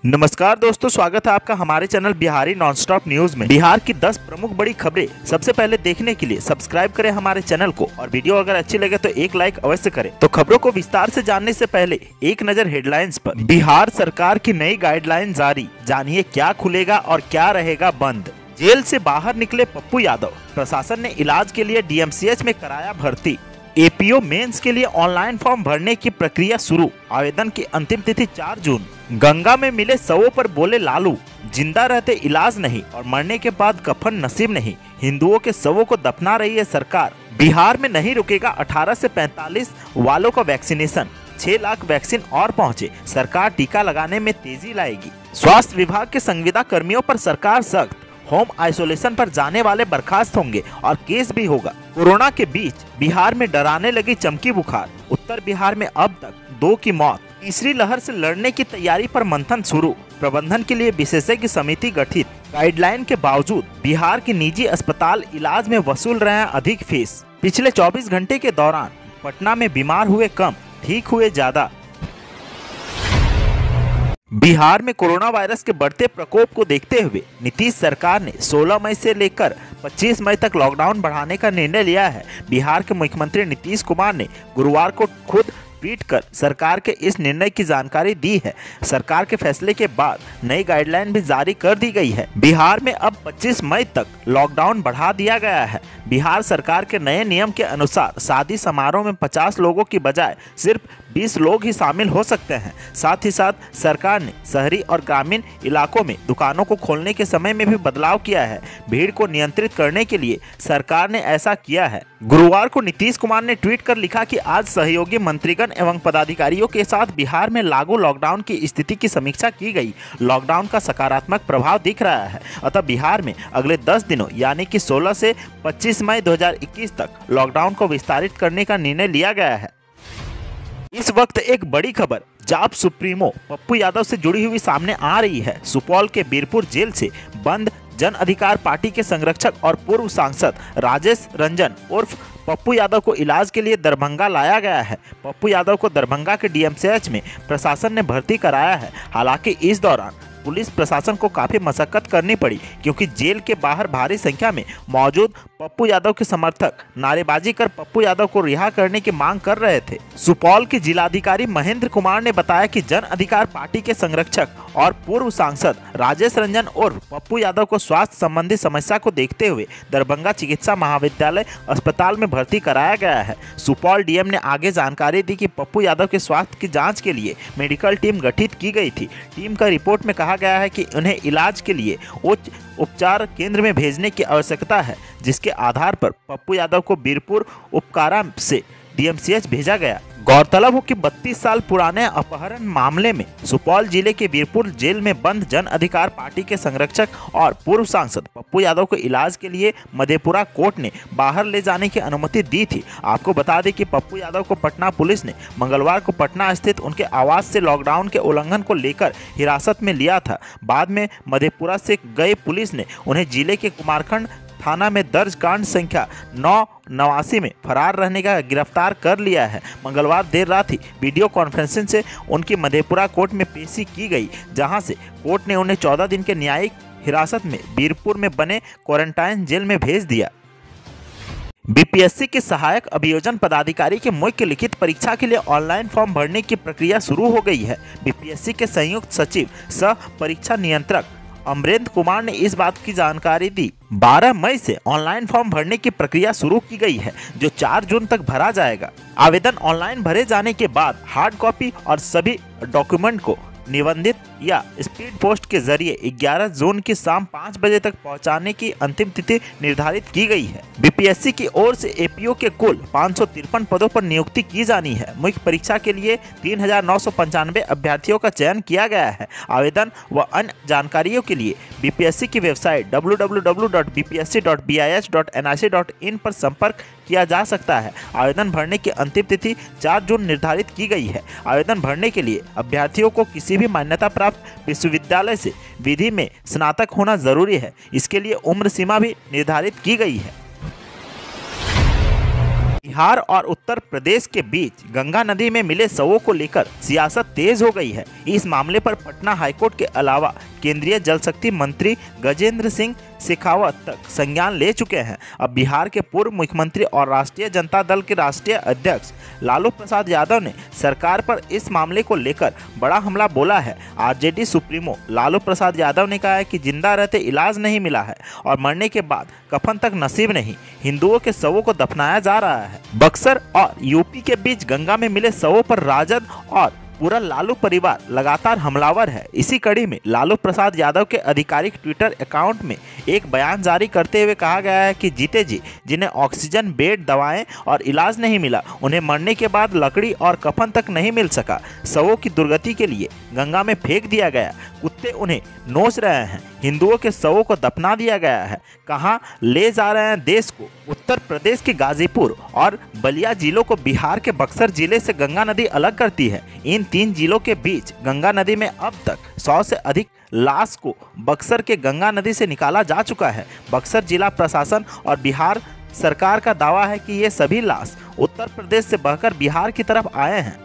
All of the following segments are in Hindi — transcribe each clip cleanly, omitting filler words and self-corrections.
नमस्कार दोस्तों, स्वागत है आपका हमारे चैनल बिहारी नॉनस्टॉप न्यूज में। बिहार की 10 प्रमुख बड़ी खबरें सबसे पहले देखने के लिए सब्सक्राइब करें हमारे चैनल को और वीडियो अगर अच्छी लगे तो एक लाइक अवश्य करें। तो खबरों को विस्तार से जानने से पहले एक नजर हेडलाइंस पर। बिहार सरकार की नई गाइडलाइन जारी, जानिए क्या खुलेगा और क्या रहेगा बंद। जेल से बाहर निकले पप्पू यादव, प्रशासन ने इलाज के लिए डीएमसीएच में कराया भर्ती। एपीओ मेंस के लिए ऑनलाइन फॉर्म भरने की प्रक्रिया शुरू, आवेदन की अंतिम तिथि 4 जून। गंगा में मिले शवों पर बोले लालू, जिंदा रहते इलाज नहीं और मरने के बाद कफन नसीब नहीं, हिंदुओं के शवों को दफना रही है सरकार। बिहार में नहीं रुकेगा 18 से 45 वालों का वैक्सीनेशन, 6 लाख वैक्सीन और पहुंचे, सरकार टीका लगाने में तेजी लाएगी। स्वास्थ्य विभाग के संविदा कर्मियों पर सरकार सख्त, होम आइसोलेशन पर जाने वाले बर्खास्त होंगे और केस भी होगा। कोरोना के बीच बिहार में डराने लगी चमकी बुखार, उत्तर बिहार में अब तक 2 की मौत। तीसरी लहर से लड़ने की तैयारी पर मंथन शुरू, प्रबंधन के लिए विशेषज्ञ समिति गठित। गाइडलाइन के बावजूद बिहार के निजी अस्पताल इलाज में वसूल रहे हैं अधिक फीस। पिछले 24 घंटे के दौरान पटना में बीमार हुए कम, ठीक हुए ज्यादा। बिहार में कोरोना वायरस के बढ़ते प्रकोप को देखते हुए नीतीश सरकार ने 16 मई से लेकर 25 मई तक लॉकडाउन बढ़ाने का निर्णय लिया है। बिहार के मुख्यमंत्री नीतीश कुमार ने गुरुवार को खुद ट्वीट कर सरकार के इस निर्णय की जानकारी दी है। सरकार के फैसले के बाद नई गाइडलाइन भी जारी कर दी गई है। बिहार में अब 25 मई तक लॉकडाउन बढ़ा दिया गया है। बिहार सरकार के नए नियम के अनुसार शादी समारोह में 50 लोगों की बजाय सिर्फ 20 लोग ही शामिल हो सकते हैं। साथ ही साथ सरकार ने शहरी और ग्रामीण इलाकों में दुकानों को खोलने के समय में भी बदलाव किया है। भीड़ को नियंत्रित करने के लिए सरकार ने ऐसा किया है। गुरुवार को नीतीश कुमार ने ट्वीट कर लिखा कि आज सहयोगी मंत्रीगण एवं पदाधिकारियों के साथ बिहार में लागू लॉकडाउन की स्थिति की समीक्षा की गई। लॉकडाउन का सकारात्मक प्रभाव दिख रहा है, अतः बिहार में अगले 10 दिनों यानी कि 16 से 25 मई 2021 तक लॉकडाउन को विस्तारित करने का निर्णय लिया गया है। इस वक्त एक बड़ी खबर जाप सुप्रीमो पप्पू यादव से जुड़ी हुई सामने आ रही है। सुपौल के बीरपुर जेल से बंद जन अधिकार पार्टी के संरक्षक और पूर्व सांसद राजेश रंजन उर्फ पप्पू यादव को इलाज के लिए दरभंगा लाया गया है। पप्पू यादव को दरभंगा के डीएमसीएच में प्रशासन ने भर्ती कराया है। हालांकि इस दौरान पुलिस प्रशासन को काफी मशक्कत करनी पड़ी, क्योंकि जेल के बाहर भारी संख्या में मौजूद पप्पू यादव के समर्थक नारेबाजी कर पप्पू यादव को रिहा करने की मांग कर रहे थे। सुपौल के जिलाधिकारी महेंद्र कुमार ने बताया कि जन अधिकार पार्टी के संरक्षक और पूर्व सांसद राजेश रंजन और पप्पू यादव को स्वास्थ्य संबंधी समस्या को देखते हुए दरभंगा चिकित्सा महाविद्यालय अस्पताल में भर्ती कराया गया है। सुपौल डीएम ने आगे जानकारी दी कि पप्पू यादव के स्वास्थ्य की जाँच के लिए मेडिकल टीम गठित की गई थी। टीम का रिपोर्ट में कहा गया है कि उन्हें इलाज के लिए उच्च उपचार केंद्र में भेजने की आवश्यकता है, जिसके आधार पर पप्पू यादव को बीरपुर उपकारा से डीएमसीएच भेजा गया। गौरतलब हो कि 32 साल पुराने अपहरण मामले में सुपौल जिले के बीरपुर जेल में बंद जन अधिकार पार्टी के संरक्षक और पूर्व सांसद पप्पू यादव को इलाज के लिए मधेपुरा कोर्ट ने बाहर ले जाने की अनुमति दी थी। आपको बता दें कि पप्पू यादव को पटना पुलिस ने मंगलवार को पटना स्थित उनके आवास से लॉकडाउन के उल्लंघन को लेकर हिरासत में लिया था। बाद में मधेपुरा से गए पुलिस ने उन्हें जिले के कुमारखंड थाना में दर्ज कांड संख्या 989 में फरार रहने का गिरफ्तार कर लिया है। मंगलवार देर रात ही वीडियो कॉन्फ्रेंसिंग से उनकी मधेपुरा कोर्ट में पेशी की गई, जहां से कोर्ट ने उन्हें 14 दिन के न्यायिक हिरासत में बीरपुर में बने क्वारंटाइन जेल में भेज दिया। बीपीएससी के सहायक अभियोजन पदाधिकारी के मुख्य लिखित परीक्षा के लिए ऑनलाइन फॉर्म भरने की प्रक्रिया शुरू हो गई है। बीपीएससी के संयुक्त सचिव सह परीक्षा नियंत्रक अमरेंद्र कुमार ने इस बात की जानकारी दी। 12 मई से ऑनलाइन फॉर्म भरने की प्रक्रिया शुरू की गई है, जो 4 जून तक भरा जाएगा। आवेदन ऑनलाइन भरे जाने के बाद हार्ड कॉपी और सभी डॉक्यूमेंट को निबंधित या स्पीड पोस्ट के जरिए 11 जून की शाम 5 बजे तक पहुंचाने की अंतिम तिथि निर्धारित की गई है। बीपीएससी की ओर से एपीओ के कुल 553 पदों पर नियुक्ति की जानी है। मुख्य परीक्षा के लिए 3995 अभ्यर्थियों का चयन किया गया है। आवेदन व अन्य जानकारियों के लिए बीपीएससी की वेबसाइट www.bpsc.bih.nic.in पर संपर्क किया जा सकता है। आवेदन भरने की अंतिम तिथि 4 जून निर्धारित की गई है। आवेदन भरने के लिए अभ्यर्थियों को किसी भी मान्यता प्राप्त विश्वविद्यालय से विधि में स्नातक होना जरूरी है। इसके लिए उम्र सीमा भी निर्धारित की गई है। बिहार और उत्तर प्रदेश के बीच गंगा नदी में मिले शवों को लेकर सियासत तेज हो गई है। इस मामले पर पटना हाईकोर्ट के अलावा केंद्रीय जल शक्ति मंत्री गजेंद्र सिंह शेखावत तक संज्ञान ले चुके हैं। अब बिहार के पूर्व मुख्यमंत्री और राष्ट्रीय जनता दल के राष्ट्रीय अध्यक्ष लालू प्रसाद यादव ने सरकार पर इस मामले को लेकर बड़ा हमला बोला है। आरजेडी सुप्रीमो लालू प्रसाद यादव ने कहा है कि जिंदा रहते इलाज नहीं मिला है और मरने के बाद कफन तक नसीब नहीं, हिंदुओं के शवों को दफनाया जा रहा है। बक्सर और यूपी के बीच गंगा में मिले शवों पर राजद और पूरा लालू परिवार लगातार हमलावर है। इसी कड़ी में लालू प्रसाद यादव के आधिकारिक ट्विटर अकाउंट में एक बयान जारी करते हुए कहा गया है कि जीते जी जिन्हें ऑक्सीजन बेड, दवाएं और इलाज नहीं मिला, उन्हें मरने के बाद लकड़ी और कफन तक नहीं मिल सका, शवों की दुर्गति के लिए गंगा में फेंक दिया गया, कुत्ते उन्हें नोच रहे हैं, हिंदुओं के शवों को दफना दिया गया है, कहाँ ले जा रहे हैं देश को। उत्तर प्रदेश के गाजीपुर और बलिया जिलों को बिहार के बक्सर जिले से गंगा नदी अलग करती है। इन 3 जिलों के बीच गंगा नदी में अब तक 100 से अधिक लाश को बक्सर के गंगा नदी से निकाला जा चुका है। बक्सर जिला प्रशासन और बिहार सरकार का दावा है कि ये सभी लाश उत्तर प्रदेश से बहकर बिहार की तरफ आए हैं।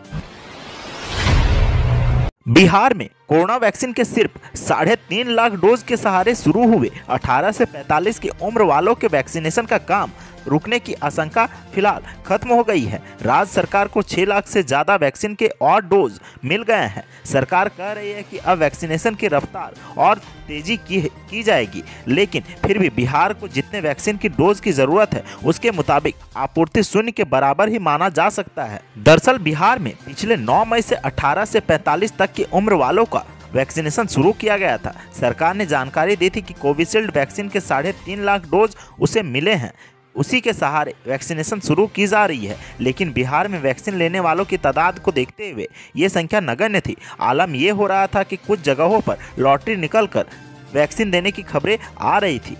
बिहार में कोरोना वैक्सीन के सिर्फ 3.5 लाख डोज के सहारे शुरू हुए 18 से 45 की उम्र वालों के वैक्सीनेशन का काम रुकने की आशंका फिलहाल खत्म हो गई है। राज्य सरकार को 6 लाख से ज़्यादा वैक्सीन के और डोज मिल गए हैं। सरकार कह रही है कि अब वैक्सीनेशन की रफ्तार और तेजी की जाएगी, लेकिन फिर भी बिहार को जितने वैक्सीन की डोज की ज़रूरत है उसके मुताबिक आपूर्ति शून्य के बराबर ही माना जा सकता है। दरअसल बिहार में पिछले 9 मई से 18 से 45 तक की उम्र वालों का वैक्सीनेशन शुरू किया गया था। सरकार ने जानकारी दी थी कि कोविशील्ड वैक्सीन के 3.5 लाख डोज उसे मिले हैं, उसी के सहारे वैक्सीनेशन शुरू की जा रही है। लेकिन बिहार में वैक्सीन लेने वालों की तादाद को देखते हुए ये संख्या नगण्य थी। आलम ये हो रहा था कि कुछ जगहों पर लॉटरी निकलकर वैक्सीन देने की खबरें आ रही थी।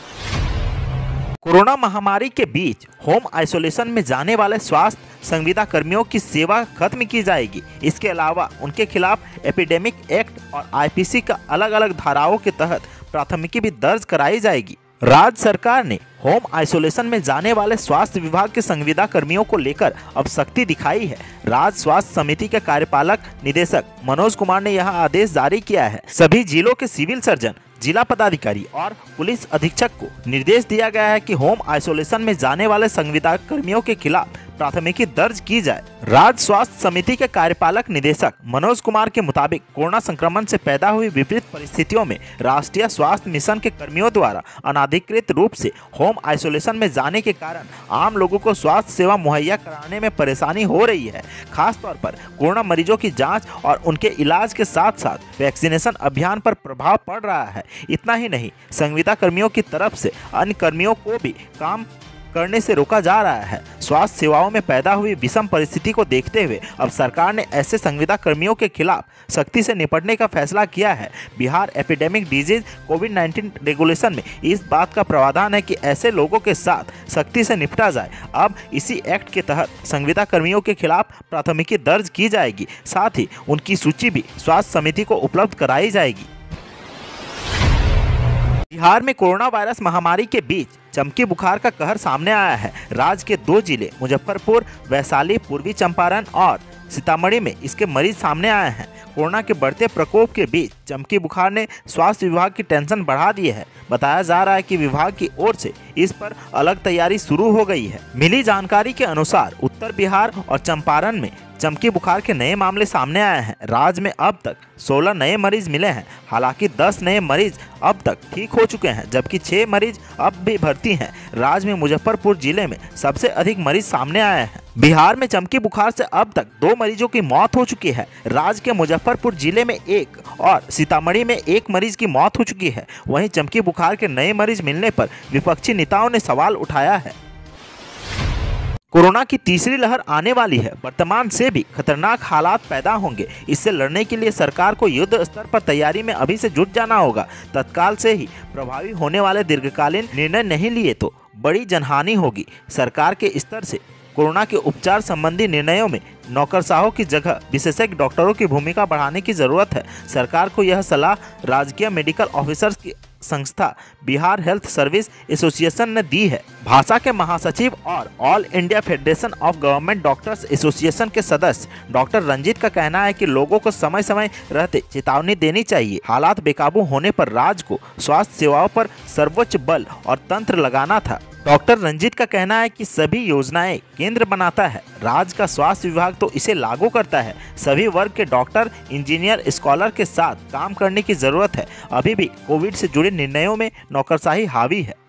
कोरोना महामारी के बीच होम आइसोलेशन में जाने वाले स्वास्थ्य संविदा कर्मियों की सेवा खत्म की जाएगी। इसके अलावा उनके खिलाफ एपिडेमिक एक्ट और आईपीसी का अलग अलग धाराओं के तहत प्राथमिकी भी दर्ज कराई जाएगी। राज्य सरकार ने होम आइसोलेशन में जाने वाले स्वास्थ्य विभाग के संविदा कर्मियों को लेकर अब सख्ती दिखाई है। राज्य स्वास्थ्य समिति के कार्यपालक निदेशक मनोज कुमार ने यह आदेश जारी किया है। सभी जिलों के सिविल सर्जन, जिला पदाधिकारी और पुलिस अधीक्षक को निर्देश दिया गया है कि होम आइसोलेशन में जाने वाले संविदा कर्मियों के खिलाफ प्राथमिकी दर्ज की जाए। राज्य स्वास्थ्य समिति के कार्यपालक निदेशक मनोज कुमार के मुताबिक कोरोना संक्रमण से पैदा हुई विपरीत परिस्थितियों में राष्ट्रीय स्वास्थ्य मिशन के कर्मियों द्वारा अनाधिकृत रूप से होम आइसोलेशन में जाने के कारण आम लोगों को स्वास्थ्य सेवा मुहैया कराने में परेशानी हो रही है। खासतौर पर कोरोना मरीजों की जाँच और उनके इलाज के साथ साथ वैक्सीनेशन अभियान पर प्रभाव पड़ रहा है। इतना ही नहीं, संविदा कर्मियों की तरफ से अन्य कर्मियों को भी काम करने से रोका जा रहा है। स्वास्थ्य सेवाओं में पैदा हुई विषम परिस्थिति को देखते हुए अब सरकार ने ऐसे संविदा कर्मियों के खिलाफ सख्ती से निपटने का फैसला किया है। बिहार एपिडेमिक डिजीज कोविड-19 रेगुलेशन में इस बात का प्रावधान है कि ऐसे लोगों के साथ सख्ती से निपटा जाए। अब इसी एक्ट के तहत संविदा कर्मियों के खिलाफ प्राथमिकी दर्ज की जाएगी, साथ ही उनकी सूची भी स्वास्थ्य समिति को उपलब्ध कराई जाएगी। बिहार में कोरोना वायरस महामारी के बीच चमकी बुखार का कहर सामने आया है। राज्य के 2 जिले मुजफ्फरपुर, वैशाली, पूर्वी चंपारण और सीतामढ़ी में इसके मरीज सामने आए हैं। कोरोना के बढ़ते प्रकोप के बीच चमकी बुखार ने स्वास्थ्य विभाग की टेंशन बढ़ा दी है। बताया जा रहा है कि विभाग की ओर से इस पर अलग तैयारी शुरू हो गई है। मिली जानकारी के अनुसार उत्तर बिहार और चंपारण में चमकी बुखार के नए मामले सामने आए हैं। राज्य में अब तक 16 नए मरीज मिले हैं। हालांकि 10 नए मरीज अब तक ठीक हो चुके हैं, जबकि 6 मरीज अब भी भर्ती हैं। राज्य में मुजफ्फरपुर जिले में सबसे अधिक मरीज सामने आए हैं। बिहार में चमकी बुखार से अब तक 2 मरीजों की मौत हो चुकी है। राज्य के मुजफ्फरपुर जिले में 1 और सीतामढ़ी में 1 मरीज की मौत हो चुकी है। वहीं चमकी बुखार के नए मरीज मिलने पर विपक्षी नेताओं ने सवाल उठाया है। कोरोना की तीसरी लहर आने वाली है। वर्तमान से भी खतरनाक हालात पैदा होंगे। इससे लड़ने के लिए सरकार को युद्ध स्तर पर तैयारी में अभी से जुट जाना होगा। तत्काल से ही प्रभावी होने वाले दीर्घकालीन निर्णय नहीं लिए तो बड़ी जनहानि होगी। सरकार के स्तर से कोरोना के उपचार संबंधी निर्णयों में नौकरशाहों की जगह विशेषज्ञ डॉक्टरों की भूमिका बढ़ाने की जरूरत है। सरकार को यह सलाह राजकीय मेडिकल ऑफिसर्स की संस्था बिहार हेल्थ सर्विस एसोसिएशन ने दी है। भाषा के महासचिव और All India Federation of Government Doctors Association के सदस्य डॉक्टर रंजीत का कहना है कि लोगों को समय समय रहते चेतावनी देनी चाहिए। हालात बेकाबू होने पर राज्य को स्वास्थ्य सेवाओं पर सर्वोच्च बल और तंत्र लगाना था। डॉक्टर रंजीत का कहना है कि सभी योजनाएं केंद्र बनाता है, राज्य का स्वास्थ्य विभाग तो इसे लागू करता है। सभी वर्ग के डॉक्टर, इंजीनियर, स्कॉलर के साथ काम करने की जरूरत है। अभी भी कोविड से जुड़े निर्णयों में नौकरशाही हावी है।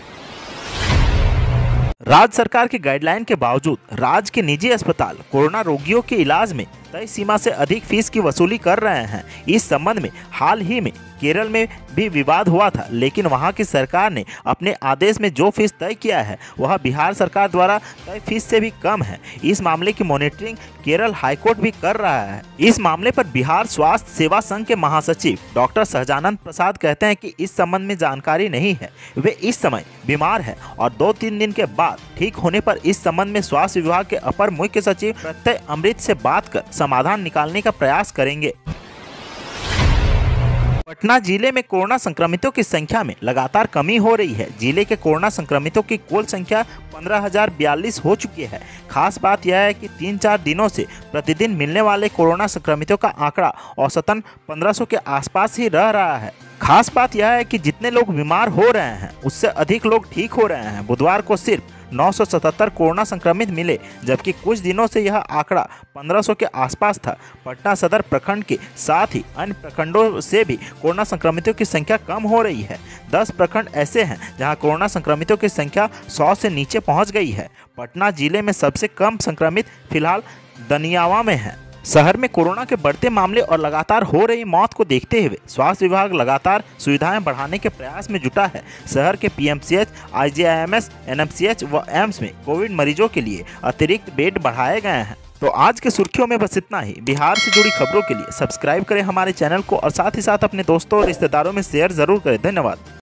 राज्य सरकार की गाइडलाइन के बावजूद राज्य के निजी अस्पताल कोरोना रोगियों के इलाज में तय सीमा से अधिक फीस की वसूली कर रहे हैं। इस संबंध में हाल ही में केरल में भी विवाद हुआ था, लेकिन वहां की सरकार ने अपने आदेश में जो फीस तय किया है वह बिहार सरकार द्वारा तय फीस से भी कम है। इस मामले की मॉनिटरिंग केरल हाईकोर्ट भी कर रहा है। इस मामले पर बिहार स्वास्थ्य सेवा संघ के महासचिव डॉक्टर सहजानंद प्रसाद कहते हैं कि इस संबंध में जानकारी नहीं है। वे इस समय बीमार है और 2-3 दिन के बाद ठीक होने पर इस संबंध में स्वास्थ्य विभाग के अपर मुख्य सचिव प्रत्यय अमृत से बात कर समाधान निकालने का प्रयास करेंगे। पटना जिले में कोरोना संक्रमितों की संख्या में लगातार कमी हो रही है। जिले के कोरोना संक्रमितों की कुल संख्या 15,042 हो चुकी है। खास बात यह है कि 3-4 दिनों से प्रतिदिन मिलने वाले कोरोना संक्रमितों का आंकड़ा औसतन 1500 के आसपास ही रह रहा है। खास बात यह है कि जितने लोग बीमार हो रहे हैं उससे अधिक लोग ठीक हो रहे हैं। बुधवार को सिर्फ 977 कोरोना संक्रमित मिले, जबकि कुछ दिनों से यह आंकड़ा 1500 के आसपास था। पटना सदर प्रखंड के साथ ही अन्य प्रखंडों से भी कोरोना संक्रमितों की संख्या कम हो रही है। 10 प्रखंड ऐसे हैं जहां कोरोना संक्रमितों की संख्या 100 से नीचे पहुंच गई है। पटना जिले में सबसे कम संक्रमित फिलहाल दनियावा में है। शहर में कोरोना के बढ़ते मामले और लगातार हो रही मौत को देखते हुए स्वास्थ्य विभाग लगातार सुविधाएं बढ़ाने के प्रयास में जुटा है। शहर के पीएमसीएच, आईजीआईएमएस, एनएमसीएच व एम्स में कोविड मरीजों के लिए अतिरिक्त बेड बढ़ाए गए हैं। तो आज के सुर्खियों में बस इतना ही। बिहार से जुड़ी खबरों के लिए सब्सक्राइब करें हमारे चैनल को और साथ ही साथ अपने दोस्तों और रिश्तेदारों में शेयर जरूर करें। धन्यवाद।